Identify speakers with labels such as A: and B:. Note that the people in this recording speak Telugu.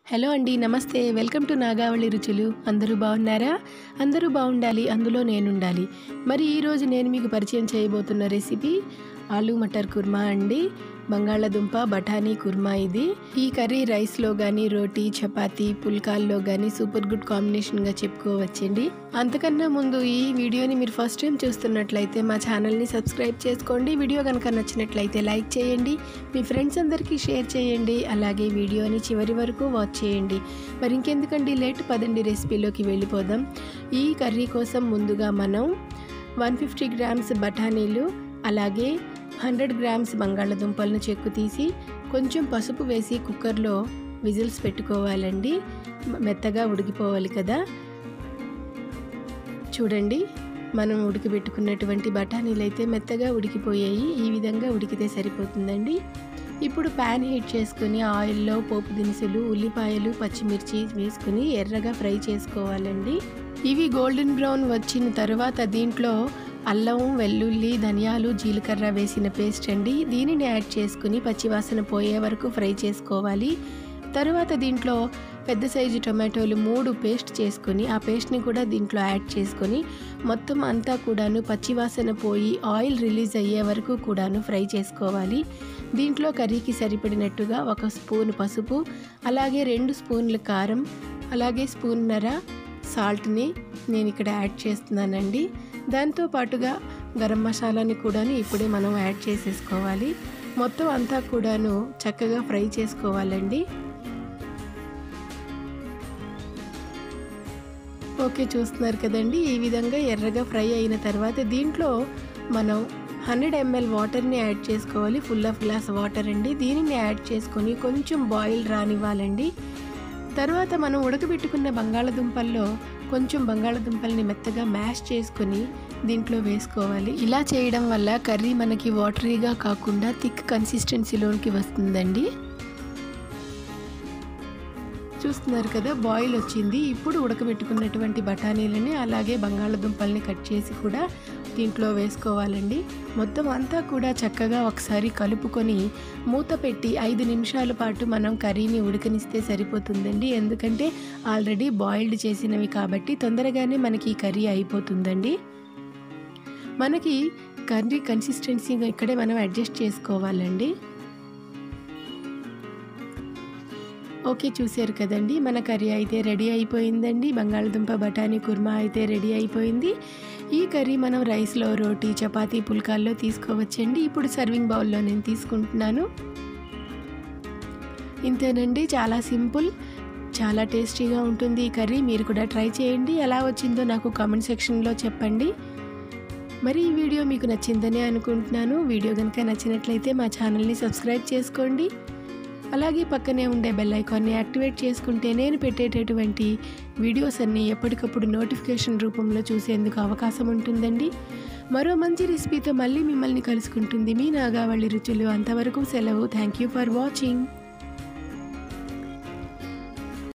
A: హలో అండి, నమస్తే. వెల్కమ్ టు నాగావళి రుచులు. అందరూ బాగున్నారా? అందరూ బాగుండాలి, అందులో నేనుండాలి. మరి ఈరోజు నేను మీకు పరిచయం చేయబోతున్న రెసిపీ ఆలూ మటర్ కుర్మా అండి. బంగాళదుంప బఠానీ కుర్మా ఇది. ఈ కర్రీ రైస్లో కానీ, రోటీ, చపాతీ, పుల్కాల్లో కానీ సూపర్ గుడ్ కాంబినేషన్గా చెప్పుకోవచ్చండి. అంతకన్నా ముందు ఈ వీడియోని మీరు ఫస్ట్ టైం చూస్తున్నట్లయితే మా ఛానల్ని సబ్స్క్రైబ్ చేసుకోండి. వీడియో కనుక నచ్చినట్లయితే లైక్ చేయండి, మీ ఫ్రెండ్స్ అందరికీ షేర్ చేయండి. అలాగే వీడియోని చివరి వరకు వాచ్ చేయండి. మరి ఇంకెందుకండి లేట్, పదండి రెసిపీలోకి వెళ్ళిపోదాం. ఈ కర్రీ కోసం ముందుగా మనం 150 గ్రామ్స్ బఠానీలు, అలాగే 100 గ్రామ్స్ బంగాళదుంపలను చెక్కు తీసి కొంచెం పసుపు వేసి కుక్కర్లో విజిల్స్ పెట్టుకోవాలండి. మెత్తగా ఉడికిపోవాలి కదా. చూడండి, మనం ఉడికిపెట్టుకున్నటువంటి బఠానీలు అయితే మెత్తగా ఉడికిపోయాయి. ఈ విధంగా ఉడికితే సరిపోతుందండి. ఇప్పుడు ప్యాన్ హీట్ చేసుకుని ఆయిల్లో పోపు దినుసులు, ఉల్లిపాయలు, పచ్చిమిర్చి వేసుకుని ఎర్రగా ఫ్రై చేసుకోవాలండి. ఇవి గోల్డెన్ బ్రౌన్ వచ్చిన తర్వాత దీంట్లో అల్లం, వెల్లుల్లి, ధనియాలు, జీలకర్ర వేసిన పేస్ట్ అండి. దీనిని యాడ్ చేసుకుని పచ్చివాసన పోయే వరకు ఫ్రై చేసుకోవాలి. తరువాత దీంట్లో పెద్ద సైజు టొమాటోలు 3 పేస్ట్ చేసుకొని ఆ పేస్ట్ని కూడా దీంట్లో యాడ్ చేసుకొని మొత్తం అంతా కూడాను పచ్చివాసన పోయి ఆయిల్ రిలీజ్ అయ్యే వరకు కూడాను ఫ్రై చేసుకోవాలి. దీంట్లో కర్రీకి సరిపడినట్టుగా 1 స్పూన్ పసుపు, అలాగే 2 స్పూన్ల కారం, అలాగే స్పూన్నర సాల్ట్ని నేను ఇక్కడ యాడ్ చేస్తున్నానండి. దాంతో పాటుగా గరం మసాలాని కూడాను ఇప్పుడే మనం యాడ్ చేసేసుకోవాలి. మొత్తం అంతా కూడాను చక్కగా ఫ్రై చేసుకోవాలండి. ఓకే, చూస్తున్నారు కదండి. ఈ విధంగా ఎర్రగా ఫ్రై అయిన తర్వాత దీంట్లో మనం 100 ml వాటర్ని యాడ్ చేసుకోవాలి. ఫుల్ ఆఫ్ గ్లాస్ వాటర్ అండి. దీనిని యాడ్ చేసుకొని కొంచెం బాయిల్ రానివ్వాలండి. తర్వాత మనం ఉడకబెట్టుకున్న బంగాళదుంపల్లో కొంచెం బంగాళదుంపల్ని మెత్తగా మ్యాష్ చేసుకొని దీంట్లో వేసుకోవాలి. ఇలా చేయడం వల్ల కర్రీ మనకి వాటరీగా కాకుండా థిక్ కన్సిస్టెన్సీలోకి వస్తుందండి. చూస్తున్నారు కదా, బాయిల్ వచ్చింది. ఇప్పుడు ఉడకబెట్టుకున్నటువంటి బఠానీలని అలాగే బంగాళదుంపల్ని కట్ చేసి కూడా దీంట్లో వేసుకోవాలండి. మొత్తం అంతా కూడా చక్కగా ఒకసారి కలుపుకొని మూత పెట్టి 5 నిమిషాల పాటు మనం కర్రీని ఉడకనిస్తే సరిపోతుందండి. ఎందుకంటే ఆల్రెడీ బాయిల్డ్ చేసినవి కాబట్టి తొందరగానే మనకి కర్రీ అయిపోతుందండి. మనకి కర్రీ కన్సిస్టెన్సీగా ఇక్కడే మనం అడ్జస్ట్ చేసుకోవాలండి. ఓకే, చూసారు కదండి, మన కర్రీ అయితే రెడీ అయిపోయిందండి. బంగాళదుంప బఠానీ కుర్మా అయితే రెడీ అయిపోయింది. ఈ కర్రీ మనం రైస్లో, రోటీ, చపాతీ, పుల్కాల్లో తీసుకోవచ్చండి. ఇప్పుడు సర్వింగ్ బౌల్లో నేను తీసుకుంటున్నాను. ఇంతేనండి, చాలా సింపుల్, చాలా టేస్టీగా ఉంటుంది ఈ కర్రీ. మీరు కూడా ట్రై చేయండి. ఎలా వచ్చిందో నాకు కామెంట్ సెక్షన్లో చెప్పండి. మరి ఈ వీడియో మీకు నచ్చిందని అనుకుంటున్నాను. వీడియో కనుక నచ్చినట్లయితే మా ఛానల్ని సబ్స్క్రైబ్ చేసుకోండి. అలాగే పక్కనే ఉండే బెల్ ఐకాన్ని యాక్టివేట్ చేసుకుంటే నేను పెట్టేటటువంటి వీడియోస్ అన్నీ ఎప్పటికప్పుడు నోటిఫికేషన్ రూపంలో చూసేందుకు అవకాశం ఉంటుందండి. మరో మంచి రెసిపీతో మళ్ళీ మిమ్మల్ని కలుసుకుంటుంది మీ నాగావళి రుచులు. అంతవరకు సెలవు. Thank you for watching.